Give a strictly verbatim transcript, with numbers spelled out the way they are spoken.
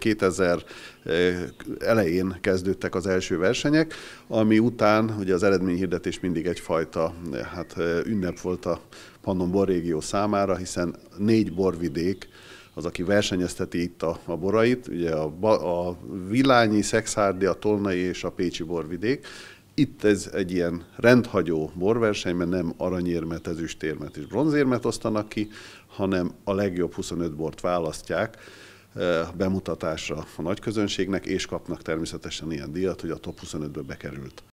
kétezer elején kezdődtek az első versenyek, ami után ugye az eredményhirdetés mindig egyfajta hát, ünnep volt a Pannon borrégió számára, hiszen négy borvidék az, aki versenyezteti itt a, a borait, ugye a, a Villányi, Szekszárdi, a Tolnai és a Pécsi borvidék. Itt ez egy ilyen rendhagyó borversenyben nem aranyérmet, ezüstérmet és bronzérmet osztanak ki, hanem a legjobb huszonöt bort választják bemutatásra a nagy közönségnek, és kapnak természetesen ilyen díjat, hogy a top huszonötbe bekerült.